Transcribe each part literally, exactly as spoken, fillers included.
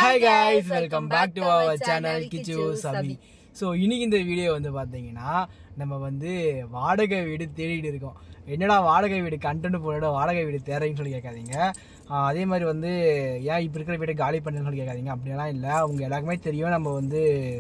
Hi guys, welcome back to our channel Kichu Sabi. So இன்னைக்கு இந்த video வந்து பாத்தீங்கன்னா நம்ம வந்து வாடகை வீடு தேடிட்டு இருக்கோம். என்னடா வாடகை வீடு கண்டென்ட் போட வாடகை வீடு தேடுறீங்கன்னு சொல்லி கேட்காதீங்க. அதே மாதிரி வந்து ஏன் இப்போ இருக்கிற வீட்டை காலி பண்ணுன்னு சொல்லி கேட்காதீங்க. அப்படியெல்லாம் இல்லை, அவங்க எல்லாருக்குமே தெரியும் நம்ம வந்து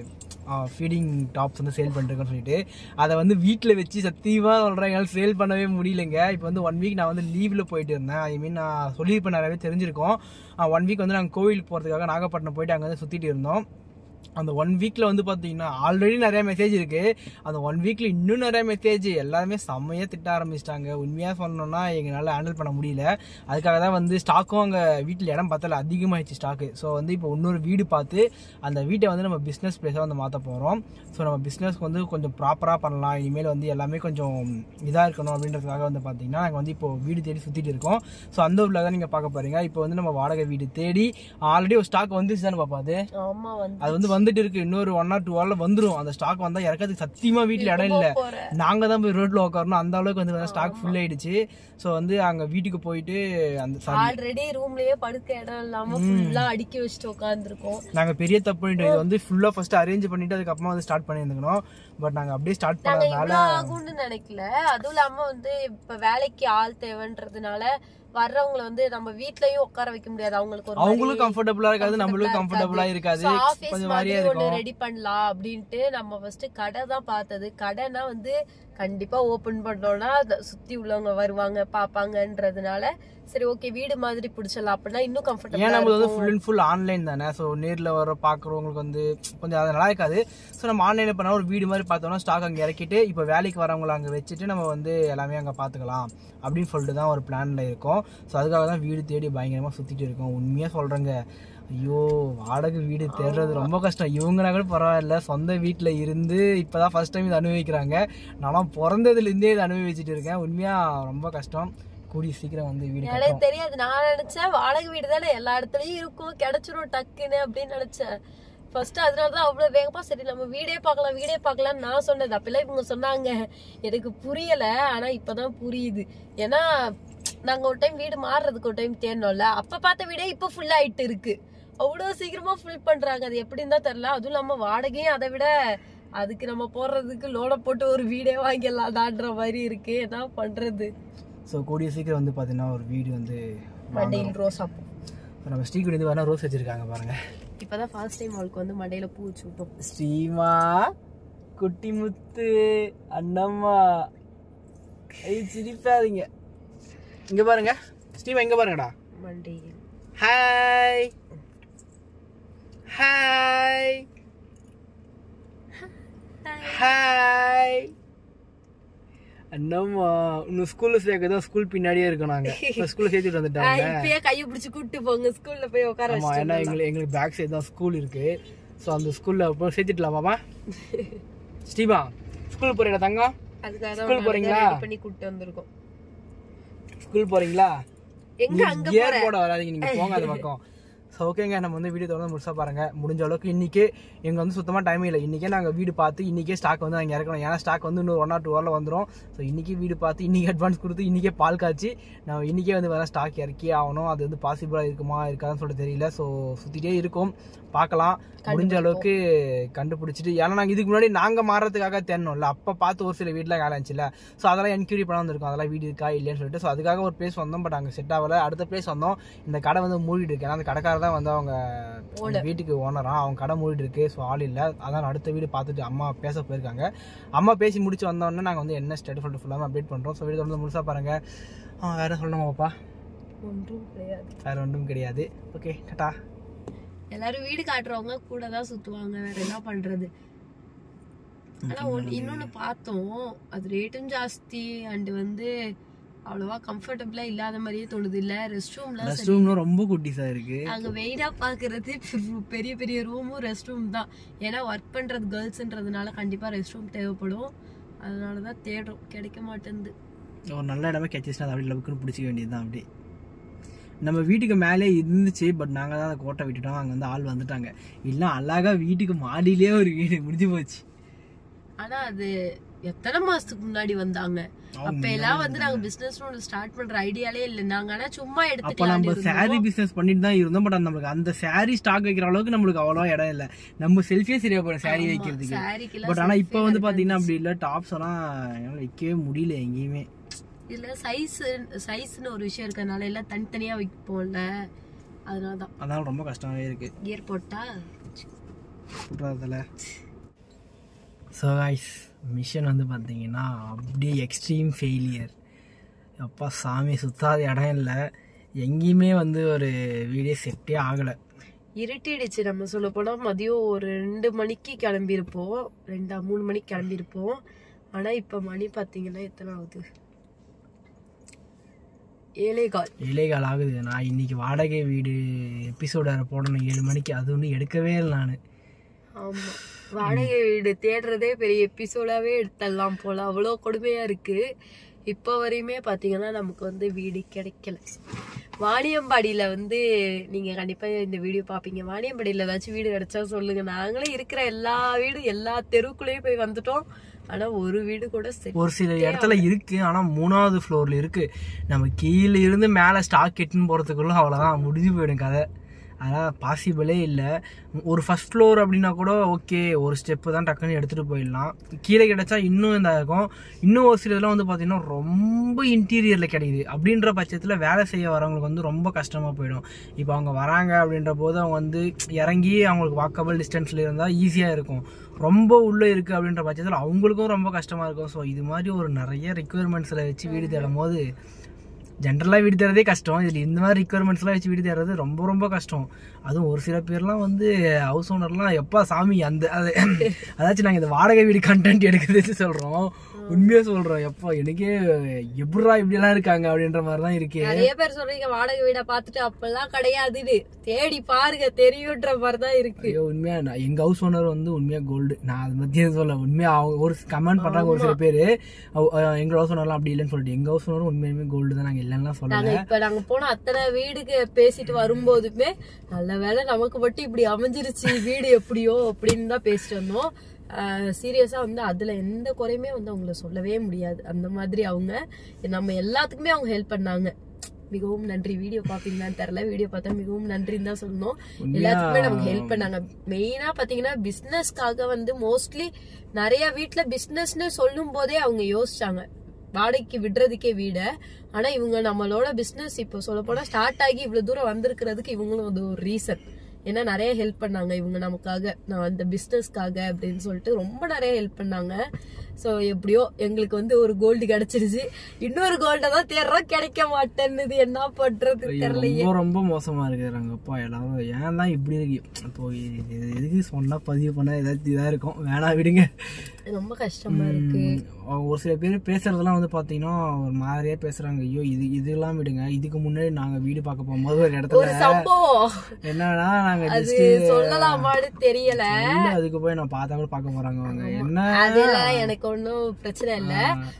ஃபீடிங் டாப்ஸ் வந்து சேல் பண்ணிருக்கோன்னு சொல்லிட்டு அதை வந்து வீட்டில் வச்சு சத்தியமாக சொல்கிறேன், என்னால் சேல் பண்ணவே முடியலைங்க. இப்போ வந்து ஒன் வீக் நான் வந்து லீவில் போயிட்டு இருந்தேன். ஐ மீன் நான் சொல்லியிருப்பேன், நிறையவே தெரிஞ்சிருக்கோம். ஒன் வீக் வந்து நாங்கள் கோவிலுக்கு போகிறதுக்காக நாகப்பட்டினம் போயிட்டு அங்கே வந்து சுற்றிட்டு இருந்தோம். அந்த ஒன் வீக்கில் வந்து பார்த்தீங்கன்னா ஆல்ரெடி நிறைய மெசேஜ் இருக்குது. அந்த ஒன் வீக்கில் இன்னும் நிறைய மெசேஜ், எல்லாருமே செம்மையாக திட்ட ஆரம்பிச்சிட்டாங்க. உண்மையாக சொன்னோன்னா எங்களால் ஹேண்டில் பண்ண முடியல. அதுக்காக தான் வந்து ஸ்டாக்கும் அங்கே வீட்டில் இடம் பார்த்தால அதிகமாகிடுச்சு ஸ்டாக்கு. ஸோ வந்து இப்போ இன்னொரு வீடு பார்த்து அந்த வீட்டை வந்து நம்ம பிஸ்னஸ் பிளேஸாக வந்து மாற்ற போகிறோம். ஸோ நம்ம பிஸ்னஸ்க்கு வந்து கொஞ்சம் ப்ராப்பராக பண்ணலாம், இனிமேல் வந்து எல்லாமே கொஞ்சம் இதாக இருக்கணும் அப்படின்றதுக்காக வந்து பார்த்தீங்கன்னா நாங்கள் வந்து இப்போ வீடு தேடி சுற்றிட்டு இருக்கோம். ஸோ அந்த ஊரில் தான் நீங்கள் பார்க்க போகிறீங்க. இப்போ வந்து நம்ம வாடகை வீடு தேடி ஆல்ரெடி ஒரு ஸ்டாக் வந்துச்சு தானே பாப்பா? அது அது வந்து வந்துட்டு இருக்கு. இன்னொரு ஒன் ஆர் டூ ஹவர்ல வந்துரும். அந்த ஸ்டாக் வந்தா இறக்கிறதுக்கு சத்தியமா வீட்டுல இடம் இல்ல. நாங்க தான் போய் ரோட்ல உட்காரணும், அந்த அளவுக்கு வந்து ஸ்டாக் ஃபுல் ஆயிடுச்சு. சோ வந்து அங்க வீட்டுக்கு போயிட்டு அந்த ஆல்ரெடி ரூம்லயே படுக்க இடம் இல்லாம ஃபுல்லா அடுக்கி வச்சுட்டு உட்கார்ந்துருக்கோம். நாங்க பெரிய தப்பு பண்ணிட்டோம். இது வந்து ஃபுல்லா ஃபர்ஸ்ட் அரேஞ்ச் பண்ணிட்டு அதுக்கப்புறமா வந்து ஸ்டார்ட் பண்ணிருந்தோம். பட் நாங்க அப்படியே ஸ்டார்ட் பண்ணதுனால ஆகும்னு நினைக்கல. அதுவும் இல்லாம வந்து இப்ப வேலைக்கு ஆள் தேவைன்றதுனால வர்றவங்களை வந்து நம்ம வீட்லயும் உட்கார வைக்க முடியாது. அவங்களுக்கு ஒரு அவங்களும் கம்ஃபர்டபுளா இருக்காது, நம்மளும் கம்ஃபர்டபுளா இருக்காது. கொஞ்சம் மாதிரியா இருக்கும். ரெடி பண்ணலாம் அப்படின்ட்டு நம்ம ஃபர்ஸ்ட் கடை தான் பார்த்தது. கடைனா வந்து கண்டிப்பா ஓபன் பண்ணோம்னா சுத்தி உள்ளவங்க வருவாங்க பாப்பாங்கன்றதுனால சரி ஓகே வீடு மாதிரி பிடிச்சலாம் அப்படின்னா இன்னும் கம்ஃபர்டபுள். ஏன்னா நம்ம வந்து ஃபுல் அண்ட் ஃபுல் ஆன்லைன் தானே. ஸோ நேரில் வர பார்க்குறவங்களுக்கு வந்து கொஞ்சம் அது நல்லா இருக்காது. ஸோ நம்ம ஆன்லைனில் பண்ணால் ஒரு வீடு மாதிரி பார்த்தோம்னா ஸ்டாக் அங்கே இறக்கிட்டு இப்போ வேலைக்கு வரவங்களை அங்கே வச்சுட்டு நம்ம வந்து எல்லாமே அங்கே பார்த்துக்கலாம் அப்படின்னு சொல்லிட்டு தான் ஒரு பிளானில் இருக்கோம். ஸோ அதுக்காக தான் வீடு தேடி பயங்கரமாக சுற்றிட்டு இருக்கோம். உண்மையாக சொல்கிறேங்க, ஐயோ வாடகை வீடு தேடுறது ரொம்ப கஷ்டம். இவங்கன்னா கூட பரவாயில்ல, சொந்த வீட்டில் இருந்து இப்போதான் ஃபர்ஸ்ட் டைம் இதை அனுபவிக்கிறாங்க. நானும் பிறந்ததுலேருந்தே இதை அனுபவிச்சுட்டு இருக்கேன். உண்மையாக ரொம்ப கஷ்டம். கூடிய சீக்கிரம் வந்து வீடு எனக்கு தெரியாது. நான் நினைச்சேன் வாடகை வீடு தானே எல்லா இடத்துலயும் இருக்கும், கிடைச்சிரும் டக்குன்னு அப்படின்னு நினைச்சேன் ஃபர்ஸ்ட். அதனாலதான் அவ்வளவு வேகமா சரி நம்ம வீடே பார்க்கலாம் வீடே பார்க்கலாம்னு நான் சொன்னது. அப்பெல்லாம் இவங்க சொன்னாங்க, எனக்கு புரியல. ஆனா இப்பதான் புரியுது. ஏன்னா நாங்க ஒரு டைம் வீடு மாறுறதுக்கு ஒரு டைம் தேடணும்ல, அப்ப பார்த்த வீடே இப்ப ஃபுல் ஆயிட்டு இருக்கு. அவ்வளவு சீக்கிரமா ஃபுல் பண்றாங்க. அது எப்படின்னு தான் தெரியல. அதுவும் இல்லாம வாடகையும் அதை விட அதுக்கு நம்ம போடுறதுக்கு லோட போட்டு ஒரு வீடே வாங்கிடலாம்ன்ற மாதிரி இருக்கு. என்ன பண்றது? ஸோ கூடிய சீக்கிரம் வந்து பார்த்தீங்கன்னா ஒரு வீடு வந்து மண்டையில் ரோஸா பூ. நம்ம ஸ்ரீகுடி வந்து வேணா ரோஸ் வச்சிருக்காங்க பாருங்க. இப்பதான் ஃபர்ஸ்ட் டைம் அவளுக்கு வந்து மண்டையில பூ வச்சு விட்டோம். ஸ்ரீமா குட்டி முத்து அண்ணம்மா ஐ சிரிப்பாதீங்க. இங்க பாருங்க ஸ்ரீமா, இங்க பாருங்கடா மண்டையில். Hi hi hi Annamma. இன்னும் ஸ்கூல்ல சேர்க்கதான் ஸ்கூல் பின்னாடியே இருக்கோம். நாங்க ஸ்கூல்ல சேர்த்துட்டு வந்துட்டாங்க. இப்பயே கையை பிடிச்சு கூட்டு போங்க ஸ்கூல்ல போய் உட்கார வச்சு. ஆமா, ஏன்னா எங்களுக்கு எங்களுக்கு பேக் சைடு தான் ஸ்கூல் இருக்கு. ஸோ அந்த ஸ்கூல்ல போய் சேர்த்துட்டலாமாமா? ஸ்ரீமா ஸ்கூல் போறீங்களா தங்கம்? அதுக்காக ஸ்கூல் போறீங்களா? பண்ணி கூட்டு வந்திருக்கோம். ஸ்கூல் போறீங்களா? எங்க அங்க போற போட வராதீங்க, நீங்க போங்க அது பக்கம். ஸோ ஓகேங்க, நம்ம வந்து வீடியோ தொடர்ந்து முழுசாக பாருங்கள். முடிஞ்ச அளவுக்கு இன்றைக்கி எங்களுக்கு வந்து சுத்தமாக டைமே இல்லை. இன்றைக்கே நாங்கள் வீடு பார்த்து இன்றைக்கே ஸ்டாக் வந்து நாங்கள் இறக்கணும். ஏன்னா ஸ்டாக் வந்து இன்னும் ஒன் ஆர் டூ ஹவரில் வந்துடும். ஸோ இன்றைக்கி வீடு பார்த்து இன்றைக்கி அட்வான்ஸ் கொடுத்து இன்றைக்கே பால் காய்ச்சி நம்ம இன்றைக்கே வந்து வேறு ஸ்டாக் இறக்கி ஆகணும். அது வந்து பாசிபிளாக இருக்குமா இருக்காதுன்னு சொல்லிட்டு தெரியல. ஸோ சுற்றிட்டே இருக்கும், பார்க்கலாம். முடிஞ்ச அளவுக்கு கண்டுபிடிச்சிட்டு, ஏன்னா நாங்கள் இதுக்கு முன்னாடி நாங்கள் மாறுறதுக்காக தேடணும்ல, அப்போ பார்த்து ஒரு சில வீட்டில் வேலை இருந்துச்சுல. ஸோ அதெல்லாம் என்கொயரி பண்ண வந்திருக்கோம், அதெல்லாம் வீடு இருக்கா இல்லைன்னு சொல்லிட்டு. ஸோ அதுக்காக ஒரு பிளேஸ் வந்தோம், பட் அங்கே செட் ஆகலை. அடுத்த பிளேஸ் வந்தோம், இந்த கடை வந்து மூடிட்டு இருக்கு. ஏன்னா அந்த கடைக்காரர் தான் வந்து அவங்க வீட்டுக்கு ஓனரா, அவங்க கடை மூடிட்டு இருக்கு. ஸோ ஆள் இல்லை. அதான் அடுத்த வீடு பார்த்துட்டு அம்மா பேச போயிருக்காங்க. அம்மா பேசி முடிச்சு வந்தோடனே நாங்கள் வந்து என்ன ஸ்டேட்டஸ் சொல்லிட்டு ஃபுல்லாக அப்டேட் பண்ணுறோம். ஸோ வீடு தொடர்ந்து முழுசாக பாருங்க. வேற சொல்லணுமா பாப்பா? ஒன்றும் கிடையாது, வேற ஒன்றும் கிடையாது. ஓகே டாடா. எல்லாரும் வீடு காட்டுறவங்க கூட தான் சுத்துவாங்க, வேற என்ன பண்றது. ஆனா இன்னொன்னு பார்த்தோம், அது ரேட்டும் ஜாஸ்தி அண்ட் வந்து அவ்வளவா கம்ஃபர்டபிளா இல்லாத மாதிரியே தோணுது. இல்ல ரெஸ்ட் ரூம்ல ரெஸ்ட் ரூம்ல ரொம்ப குட்டிஸா இருக்கு. அங்க வெயிடா பாக்குறது பெரிய பெரிய ரூமும் ரெஸ்ட் ரூம் தான். ஏன்னா ஒர்க் பண்றது கேர்ள்ஸ்ன்றதுனால கண்டிப்பா ரெஸ்ட் ரூம் தேவைப்படும். அதனாலதான் தேடுறோம், கிடைக்க மாட்டேங்குது. ஒரு நல்ல இடமே கிடைச்சிச்சுன்னா அப்படி லவுக்குன்னு பிடிச்சிக்க வேண்டியதுதான். அப்படி நம்ம வீட்டுக்கு மேலே இருந்துச்சு, பட் நாங்கள் தான் அதை கோட்டை விட்டுட்டோம். அங்கே வந்து ஆள் வந்துட்டாங்க. இல்லை அழகா வீட்டுக்கு மாடியிலே ஒரு வீடு முடிஞ்சு போச்சு. ஆனா அது எத்தனை மாசத்துக்கு முன்னாடி வந்தாங்க. அப்ப எல்லாம் வந்து நாங்க பிசினஸ் ஸ்டார்ட் பண்ற ஐடியாலே இல்ல. நாங்க ஆனா சும்மா எடுத்துட்டு நம்ம சாரி பிசினஸ் பண்ணிட்டு தான் இருந்தோம். பட் நம்மளுக்கு அந்த சாரி ஸ்டாக் வைக்கிற அளவுக்கு நம்மளுக்கு அவ்வளவா இடம் இல்ல. நம்ம செல்ஃபியே சரியா போறோம் சாரி வைக்கிறதுக்கு. பட் ஆனா இப்ப வந்து பாத்தீங்கன்னா அப்படி இல்ல. டாப்ஸ் எல்லாம் என்னால வைக்கவே முடியல எங்கேயுமே. இல்ல சைஸ் சைஸ்னு ஒரு விஷயம் இருக்கறனால எல்லாம் தனித்தனியா வைப்போம்ல, அதனாலதான் அதனால ரொம்ப கஷ்டமாவே இருக்கு. கியர் போட்டா புட்றதுல. ஸோ கைஸ், மிஷன் வந்து பார்த்தீங்கன்னா அப்படியே எக்ஸ்ட்ரீம் ஃபெயிலியர். அப்பா சாமி, சுத்தாத இடம் இல்லை, எங்கேயுமே வந்து ஒரு வீடியோ செட்டே ஆகலை. இருட்டிடுச்சு. நம்ம சொல்ல போனால் மதியம் ஒரு ரெண்டு மணிக்கு கிளம்பியிருப்போம், ரெண்டா மூணு மணிக்கு கிளம்பியிருப்போம். ஆனால் இப்போ மணி பார்த்தீங்கன்னா எத்தனை ஆகுது? ஏழே கால் ஏழே கால் ஆகுது. நான் இன்னைக்கு வாடகை வீடு எபிசோட போடணும் ஏழு மணிக்கு, அது ஒன்றும் எடுக்கவே இல்லை நான். ஆமாம், வாடகை வீடு தேடுறதே பெரிய எபிசோடாவே எடுத்துடலாம் போல, அவ்வளோ கொடுமையா இருக்கு. இப்போ வரையுமே பாத்தீங்கன்னா நமக்கு வந்து வீடு கிடைக்கல. வாணியம்பாடியில வந்து நீங்க கண்டிப்பா இந்த வீடியோ பாப்பீங்க. வாணியம்பாடியில ஏதாச்சும் வீடு கிடைச்சா சொல்லுங்க. நாங்களே இருக்கிற எல்லா வீடு எல்லா தெருக்குள்ளேயும் போய் வந்துட்டோம். ஆனா ஒரு வீடு கூட ஒரு சில இடத்துல இருக்கு, ஆனா மூணாவது ஃப்ளோர்ல இருக்கு. நம்ம கீழே இருந்து மேல ஸ்டாக் எட்டுன்னு போறதுக்குள்ள அவ்வளவுதான், முடிஞ்சு போயிடும் கதை. அதனால் பாசிபிளே இல்லை. ஒரு ஃபஸ்ட் ஃப்ளோர் அப்படின்னா கூட ஓகே, ஒரு ஸ்டெப்பு தான் டக்குன்னு எடுத்துகிட்டு போயிடலாம். கீழே கிடைச்சா இன்னும் இதாக இருக்கும். இன்னும் ஒரு சில இதெல்லாம் வந்து பார்த்திங்கன்னா ரொம்ப இன்டீரியரில் கிடைக்குது. அப்படின்ற பட்சத்தில் வேலை செய்ய வரவங்களுக்கு வந்து ரொம்ப கஷ்டமாக போயிடும். இப்போ அவங்க வராங்க அப்படின்ற போது அவங்க வந்து இறங்கி அவங்களுக்கு வாக்கபிள் டிஸ்டன்ஸில் இருந்தால் ஈஸியாக இருக்கும். ரொம்ப உள்ளே இருக்குது அப்படின்ற பட்சத்தில் அவங்களுக்கும் ரொம்ப கஷ்டமாக இருக்கும். ஸோ இது மாதிரி ஒரு நிறைய ரெக்குயர்மெண்ட்ஸில் வச்சு வீடு தேடும் போது ஜென்ரலாக வீடு தேடுறதே கஷ்டம். இதில் இந்த மாதிரி ரிக்குவயர்மெண்ட்ஸ்லாம் வச்சு வீடு தேடுறது ரொம்ப ரொம்ப கஷ்டம். அதுவும் ஒரு சில பேர்லாம் வந்து ஹவுஸ் ஓனர்லாம் எப்பா சாமி அந்த அது அதாச்சும் நாங்கள் இந்த வாடகை வீடு கண்டென்ட் எடுக்கிறதுன்னு சொல்கிறோம், உண்மையாக சொல்கிறோம். எப்போ எனக்கே எப்படா இப்படியெல்லாம் இருக்காங்க அப்படின்ற மாதிரி தான் இருக்கு. நிறைய பேர் சொல்றீங்க வாடகை வீடை பார்த்துட்டு அப்பெல்லாம் கிடையாதுன்னு, தேடி பாருங்க தெரியுன்ற மாதிரி தான் இருக்கு. ஐயோ உண்மையா எங்க ஹவுஸ் ஓனர் வந்து உண்மையா கோல்டு. நான் அதை பத்தி சொல்ல உண்மையா அவங்க ஒரு கமெண்ட் பண்றாங்க ஒரு சில பேரு, எங்க ஹவுஸ் ஓனர்லாம் அப்படி இல்லைன்னு சொல்லிட்டு. எங்க ஹவுஸ் ஓனர் உண்மையுமே கோல்டு தான், நாங்க இல்லைன்னா சொல்லல. இப்ப நாங்க போன அத்தனை வீடுக்கு பேசிட்டு வரும்போதுமே நல்ல வேலை நமக்கு மட்டும் இப்படி அமைஞ்சிருச்சு வீடு எப்படியோ அப்படின்னு தான் பேசிட்டு வந்தோம். சீரியஸா வந்து அதுல எந்த குறையுமே வந்து அவங்கள சொல்லவே முடியாது. அந்த மாதிரி அவங்க நம்ம எல்லாத்துக்குமே அவங்க ஹெல்ப் பண்ணாங்க. மிகவும் நன்றி. வீடியோ பாப்பீங்களான்னு தெரியல, வீடியோ பார்த்தா மிகவும் நன்றின்னு தான் சொல்லணும். எல்லாத்துக்குமே நமக்கு ஹெல்ப் பண்ணாங்க. மெயினா பாத்தீங்கன்னா பிசினஸ்க்காக வந்து மோஸ்ட்லி நிறைய வீட்டுல பிசினஸ்ன்னு சொல்லும் போதே அவங்க யோசிச்சாங்க வாடகைக்கு விடுறதுக்கே வீட. ஆனா இவங்க நம்மளோட பிசினஸ் இப்போ சொல்ல போனா ஸ்டார்ட் ஆகி இவ்வளவு தூரம் வந்திருக்கிறதுக்கு இவங்களும் வந்து ஒரு ரீசன். ஏன்னா நிறைய ஹெல்ப் பண்ணாங்க இவங்க நமக்காக, நான் அந்த பிசினஸ்க்காக அப்படின்னு சொல்லிட்டு ரொம்ப நிறைய ஹெல்ப் பண்ணாங்க. சோ எப்படியோ எங்களுக்கு வந்து ஒரு கோல்டு கிடைச்சிருச்சு. இன்னொரு கோல்ட தான் தேடுறோம், கிடைக்க மாட்டேன்னு என்ன பண்றது தெரியல. ரொம்ப மோசமா இருக்கிறாங்கப்பா எல்லாரும். ஏன் தான் இப்படி இருக்கு? இப்போ எதுக்கு சொன்னா பதிவு பண்ண ஏதாச்சும் இதா இருக்கும், வேணா விடுங்க. ரொம்ப கஷ்டமா இருக்கு. ஒரு சில பேர் பேசுறதெல்லாம் வந்து பாத்தீங்கன்னா ஒரு மாதிரியா பேசுறாங்க. ஐயோ இது இதெல்லாம் விடுங்க. இதுக்கு முன்னாடி நாங்க வீடு பார்க்க போகும்போது ஒரு இடத்துல சம்பவம் என்னன்னா நாங்க சொல்லலாமான்னு தெரியல, அதுக்கு போய் நான் பார்த்தா கூட பார்க்க போறாங்க அவங்க. என்ன அதெல்லாம் எனக்கு ஒன்னும் பிரச்சனை இல்ல.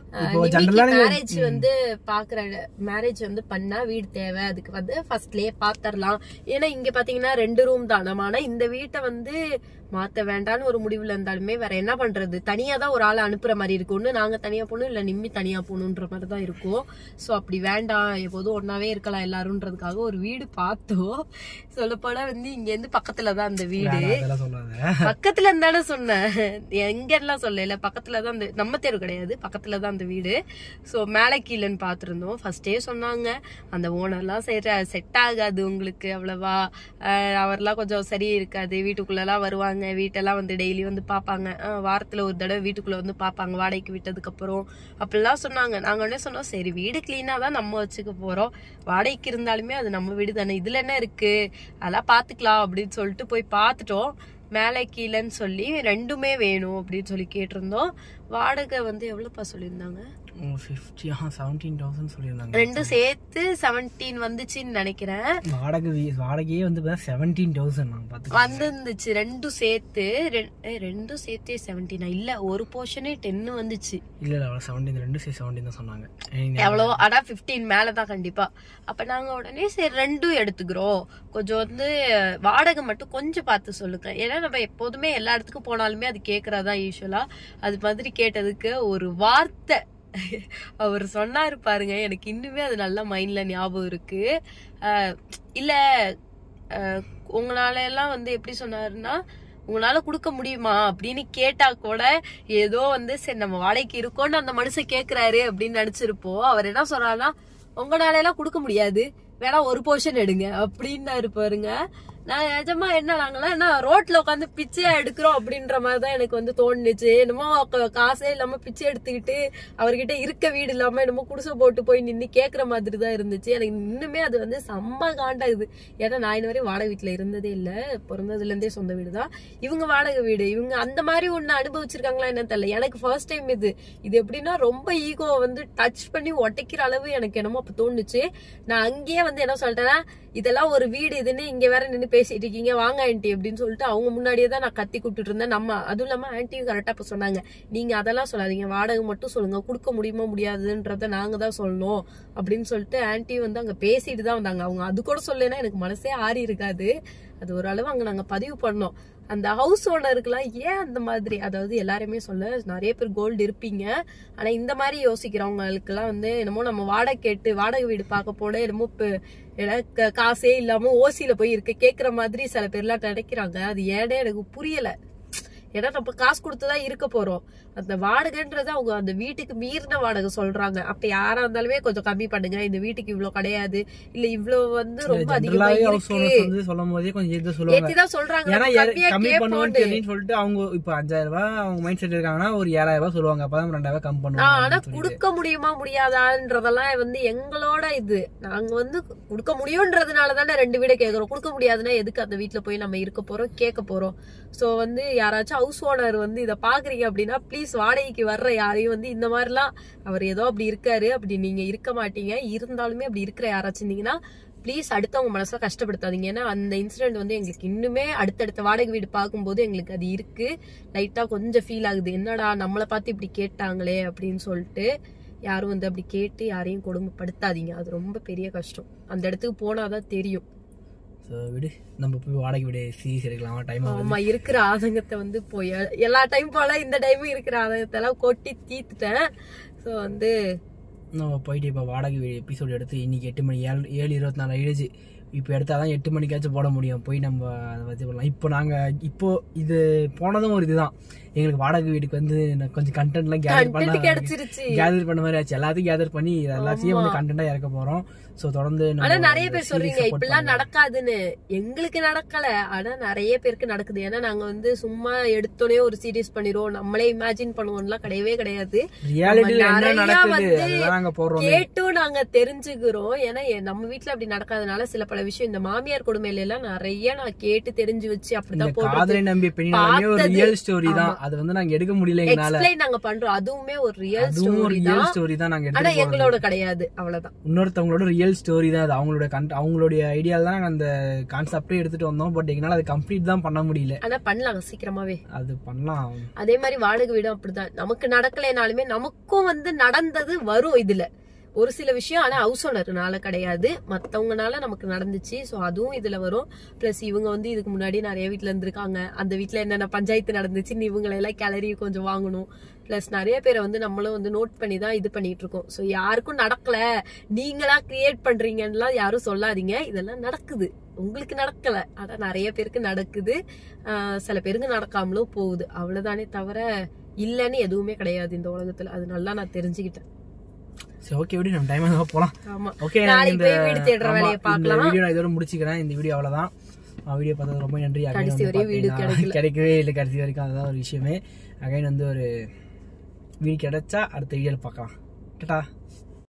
மேரேஜ் வந்து பாக்குற மேரேஜ் வந்து பண்ணா வீடு தேவை, அதுக்கு வந்து ஃபர்ஸ்ட்லயே பாத்திரலாம். ஏன்னா இங்க பாத்தீங்கன்னா ரெண்டு ரூம் தான் நம்ம. ஆனா இந்த வீட்டை வந்து மாத்த வேண்டாம்னு ஒரு முடிவுல இருந்தாலுமே வேற என்ன பண்றது, தனியா தான் ஒரு ஆளை அனுப்புற மாதிரி இருக்கும். ஒண்ணு நாங்க தனியா போகணும், இல்ல நிம்மி தனியா போகணுன்ற மாதிரி தான் இருக்கும். சோ அப்படி வேண்டாம், எப்போதும் ஒன்னாவே இருக்கலாம் எல்லாரும்ன்றதுக்காக ஒரு வீடு பார்த்தோம். சொல்ல போனா வந்து இங்க இருந்து பக்கத்துலதான் அந்த வீடு. பக்கத்துல இருந்தானே சொன்னேன், எங்க எல்லாம் சொல்லல, பக்கத்துலதான் அந்த நம்ம தெரு கிடையாது, பக்கத்துலதான் அந்த வீடு. சோ மேல கீழன்னு பாத்துருந்தோம். ஃபர்ஸ்டே சொன்னாங்க அந்த ஓனர்லாம் சரி செட் ஆகாது உங்களுக்கு அவ்வளவா, அவர்லாம் கொஞ்சம் சரி இருக்காது, வீட்டுக்குள்ள எல்லாம் வருவாங்க, வீட்டெல்லாம் வந்து டெய்லி வந்து பாப்பாங்க, வாரத்துல ஒரு தடவை வீட்டுக்குள்ள வந்து பாப்பாங்க வாடகைக்கு விட்டதுக்கு அப்புறம் அப்படிலாம் சொன்னாங்க. நாங்க உடனே சொன்னோம் சரி வீடு கிளீனா தான் நம்ம வச்சுக்க போறோம், வாடகைக்கு இருந்தாலுமே அது நம்ம வீடு தானே, இதுல என்ன இருக்கு அதெல்லாம் பாத்துக்கலாம் அப்படின்னு சொல்லிட்டு போய் பாத்துட்டோம். மேலே கீழன்னு சொல்லி ரெண்டுமே வேணும் அப்படின்னு சொல்லி கேட்டிருந்தோம். வாடகை வந்து எவ்வளவுப்பா சொல்லியிருந்தாங்க? ஃபிஃப்டி செவன்டீன் தௌசண்ட் சொல்லியிருந்தாங்க. ரெண்டும் சேர்த்து செவன்டீன் வந்துச்சுன்னு நினைக்கிறேன். வாடகை வாடகையே வந்து செவன்டீன் தௌசண்ட் நான் பார்த்து வந்துருந்துச்சு. ரெண்டும் சேர்த்து ரெண்டும் சேர்த்து செவன்டீனா இல்ல ஒரு போர்ஷனே டென்னு வந்துச்சு. இல்ல இல்ல செவன்டீன் ரெண்டும் சேர்த்து செவன்டீன் தான் சொன்னாங்க. எவ்வளோ ஆனா பிப்டீன் மேலதான் கண்டிப்பா. அப்ப நாங்க உடனே சரி ரெண்டும் எடுத்துக்கிறோம், கொஞ்சம் வந்து வாடகை மட்டும் கொஞ்சம் பார்த்து சொல்லுங்க. ஏன்னா நம்ம எப்போதுமே எல்லா இடத்துக்கும் போனாலுமே அது கேக்குறதா யூஸ்வலா. அது மாதிரி கேட்டதுக்கு ஒரு வார்த்தை அவர் சொன்னாரு பாருங்க, எனக்கு இன்னுமே அது நல்லா மைண்ட்ல ஞாபகம் இருக்கு. இல்ல உங்களால எல்லாம் வந்து எப்படி சொன்னாருன்னா, உங்களால குடுக்க முடியுமா அப்படின்னு கேட்டா கூட ஏதோ வந்து சரி நம்ம வாடகைக்கு இருக்கோம்னு அந்த மனுஷன் கேக்குறாரு அப்படின்னு நினைச்சிருப்போம். அவர் என்ன சொல்றாருன்னா, உங்களால எல்லாம் குடுக்க முடியாது, வேணா ஒரு போர்ஷன் எடுங்க அப்படின்னு பாருங்க. நான் நிஜமா என்ன நாங்களாம் என்ன ரோட்ல உட்காந்து பிச்சையா எடுக்கிறோம் அப்படின்ற மாதிரிதான் எனக்கு வந்து தோணுச்சு. என்னமோ காசே இல்லாம பிச்சை எடுத்துக்கிட்டு அவர்கிட்ட இருக்க வீடு இல்லாம என்னமோ குடிசை போட்டு போய் நின்று கேக்குற மாதிரி தான் இருந்துச்சு. எனக்கு இன்னுமே அது வந்து செம்ம காண்டாகுது. ஏன்னா நான் இன்ன வரையும் வாடகை வீட்டுல இருந்ததே இல்ல, பிறந்ததுல இருந்தே சொந்த வீடு தான். இவங்க வாடகை வீடு, இவங்க அந்த மாதிரி ஒண்ணு அனுபவிச்சிருக்காங்களா என்ன தெரியல. எனக்கு ஃபர்ஸ்ட் டைம் இது இது எப்படின்னா ரொம்ப ஈகோ வந்து டச் பண்ணி ஒட்டைக்கிற அளவு எனக்கு என்னமோ அப்ப தோணுச்சு. நான் அங்கேயே வந்து என்ன சொல்லிட்டேன்னா, இதெல்லாம் ஒரு வீடு இதுன்னு இங்க வேற நின்று பேசிட்டு இருக்கீங்க, வாங்க ஆன்டி அப்படின்னு சொல்லிட்டு அவங்க முன்னாடியே தான் நான் கத்தி கூப்பிட்டு இருந்தேன். நம்ம அதுவும் இல்லாம ஆன்டியும் கரெக்டா இப்ப சொன்னாங்க, நீங்க அதெல்லாம் சொல்லாதீங்க, வாடகை மட்டும் சொல்லுங்க, கொடுக்க முடியுமா முடியாதுன்றத நாங்க தான் சொல்லணும் அப்படின்னு சொல்லிட்டு ஆன்டி வந்து அங்க பேசிட்டு தான் வந்தாங்க. அவங்க அது கூட சொல்லலைன்னா எனக்கு மனசே ஆறி இருக்காது. அது ஓரளவு அங்க நாங்க பதிவு பண்ணோம். அந்த ஹவுஸ் ஓனருக்குலாம் ஏன் அந்த மாதிரி, அதாவது எல்லாருமே சொல்ல நிறைய பேர் கோல்டு இருப்பீங்க, ஆனா இந்த மாதிரி யோசிக்கிறவங்களுக்கு எல்லாம் வந்து என்னமோ நம்ம வாடகை கேட்டு வாடகை வீடு பார்க்க போட என்னமோ காசே இல்லாம ஓசியில போய் இருக்க கேக்குற மாதிரி சில பேர்லாம் நினைக்கிறாங்க. அது ஏனே எனக்கு புரியல. ஏன்னா நம்ம காசு கொடுத்துதான் இருக்க போறோம். அந்த வாடகைன்றது அவங்க அந்த வீட்டுக்கு மீறின வாடகை சொல்றாங்க. அப்ப யாரா இருந்தாலுமே கொஞ்சம் கம்மி பண்ணுங்க, இந்த வீட்டுக்கு இவ்வளவு கிடையாது, இல்ல இவ்வளவு வந்து ரொம்ப அதிகமா சொல்லிட்டு அவங்க இப்ப அஞ்சாயிரம் ரூபாய் அவங்க மைண்ட் செட் இருக்காங்கன்னா ஒரு ஏழாயிரம் ரூபாய் சொல்லுவாங்க, அப்பதான் ரெண்டாயிரம் ரூபாய் கம் பண்ணுவாங்க. ஆனா குடுக்க முடியுமா முடியாதான்றதெல்லாம் வந்து எங்களோட இது, நாங்க வந்து குடுக்க முடியும்ன்றதுனால தானே ரெண்டு வீடை கேக்குறோம். குடுக்க முடியாதுன்னா எதுக்கு அந்த வீட்டுல போய் நம்ம இருக்க போறோம் கேட்க போறோம். சோ வந்து யாராச்சும் ஹவுஸ் ஓனர் வந்து இதை பாக்குறீங்க அப்படின்னா ப்ளீஸ் வாடகைக்கு வர்ற யாரையும் வந்து இந்த மாதிரிலாம் அவர் ஏதோ அப்படி இருக்காரு அப்படி நீங்க இருக்க மாட்டீங்க, இருந்தாலுமே அப்படி இருக்கிற யாராச்சும் இருந்தீங்கன்னா ப்ளீஸ் அடுத்தவங்க மனசுல கஷ்டப்படுத்தாதீங்க. ஏன்னா அந்த இன்சிடென்ட் வந்து எங்களுக்கு இன்னுமே அடுத்தடுத்த வாடகை வீடு பார்க்கும்போது எங்களுக்கு அது இருக்கு, லைட்டா கொஞ்சம் ஃபீல் ஆகுது. என்னடா நம்மளை பார்த்து இப்படி கேட்டாங்களே அப்படின்னு சொல்லிட்டு. யாரும் வந்து அப்படி கேட்டு யாரையும் கொடுமைப்படுத்தாதீங்க, அது ரொம்ப பெரிய கஷ்டம். அந்த இடத்துக்கு போனாதான் தெரியும். விடு, நம்ம போய் வாடகை வீடு சீரியஸ் எடுக்கலாமா? டைம் ஆமா, இருக்கிற ஆதங்கத்தை வந்து போய் எல்லா டைம் போல இந்த டைமும் இருக்கிற ஆதங்கத்தை எல்லாம் கொட்டி தீத்துட்டேன். ஸோ வந்து நம்ம போயிட்டு இப்போ வாடகை வீடு எபிசோடு எடுத்து இன்னைக்கு எட்டு மணி ஏழு ஏழு இருபத்தி நாலு ஆயிடுச்சு. இப்போ எடுத்தாதான் எட்டு மணிக்காச்சும் போட முடியும். போய் நம்ம அதை பற்றி போடலாம். இப்போ நாங்கள் இப்போ இது போனதும் ஒரு இதுதான், எங்களுக்கு வாடகை வீட்டுக்கு வந்து கொஞ்சம் கண்டென்ட்லாம் கேதர் பண்ண கிடைச்சிருச்சு, கேதர் பண்ண மாதிரி ஆச்சு. எல்லாத்தையும் கேதர் பண்ணி எல்லாத்தையும் வந்து கண்டென்ட்டா இறக்க போறோம். சோ தொடர்ந்து ஆனா நிறைய பேர் சொல்றீங்க இப்படிலாம் நடக்காதுன்னு. எங்களுக்கு நடக்கல, ஆனா நிறைய பேருக்கு நடக்குது. ஏன்னா நாங்க வந்து சும்மா எடுத்தோடனே ஒரு சீரியஸ் பண்ணிடுவோம், நம்மளே இமேஜின் பண்ணுவோம்லாம் கிடையவே கிடையாது. கேட்டும் நாங்க தெரிஞ்சுக்கிறோம். ஏன்னா நம்ம வீட்டுல அப்படி நடக்காதனால சில பல விஷயம் இந்த மாமியார் கொடுமையில எல்லாம் நிறைய நான் கேட்டு தெரிஞ்சு வச்சு அப்படிதான் போடுறோம். அது வந்து நாங்க எடுக்க முடியல, எக்ஸ்பிளைன் நாங்க பண்றோம். அதுவுமே ஒரு ரியல் ஸ்டோரி தான், நாங்க ஆனா எங்களோட கிடையாது, அவ்வளவுதான். இன்னொருத்தவங்களோட ரியல் ஸ்டோரி தான் அது. அவங்களோட அவங்களுடைய ஐடியா தான் அந்த கான்செப்டே எடுத்துட்டு வந்தோம். பட் எங்களால அது கம்ப்ளீட் தான் பண்ண முடியல. ஆனா பண்ணலாம் சீக்கிரமாவே, அது பண்ணலாம். அதே மாதிரி வாடகை வீடும் அப்படிதான். நமக்கு நடக்கலைனாலுமே நமக்கும் வந்து நடந்தது வரும் இதுல ஒரு சில விஷயம். ஆனா ஹவுஸ் ஓனர்னால கிடையாது, மத்தவங்கனால நமக்கு நடந்துச்சு. சோ அதுவும் இதுல வரும். பிளஸ் இவங்க வந்து இதுக்கு முன்னாடி நிறைய வீட்டுல இருந்திருக்காங்க, அந்த வீட்டுல என்னென்ன பஞ்சாயத்து நடந்துச்சுன்னு இவங்களை எல்லாம் கிளறி கொஞ்சம் வாங்கணும். பிளஸ் நிறைய பேரை வந்து நம்மளும் வந்து நோட் பண்ணி தான் இது பண்ணிட்டு இருக்கோம். சோ யாருக்கும் நடக்கல, நீங்களா கிரியேட் பண்றீங்கன்னா யாரும் சொல்லாதீங்க, இதெல்லாம் நடக்குது. உங்களுக்கு நடக்கல, ஆனா நிறைய பேருக்கு நடக்குது. ஆஹ் சில பேருக்கு நடக்காமலும் போகுது, அவ்வளவுதானே தவிர இல்லன்னு எதுவுமே கிடையாது இந்த உலகத்துல. அது நல்லா நான் தெரிஞ்சுக்கிட்டேன். சரி, ஓகே, விடு, நம்ம டைம் ஆக போலாம். ஆமா, ஓகே, நாளைக்கு போய் வீடு தேடுற வேலையை பார்க்கலாம். இந்த வீடியோ நான் இதோட முடிச்சுக்கிறேன். இந்த வீடியோ அவ்வளவுதான். வீடியோ பார்த்தது ரொம்ப நன்றி. கடைசி வரையும் வீடு கிடைக்கவே இல்லை, கடைசி வரைக்கும் அதுதான் ஒரு விஷயமே. அகைன் வந்து ஒரு வீடு கிடைச்சா அடுத்த வீடியோல பார்க்கலாம். டாடா.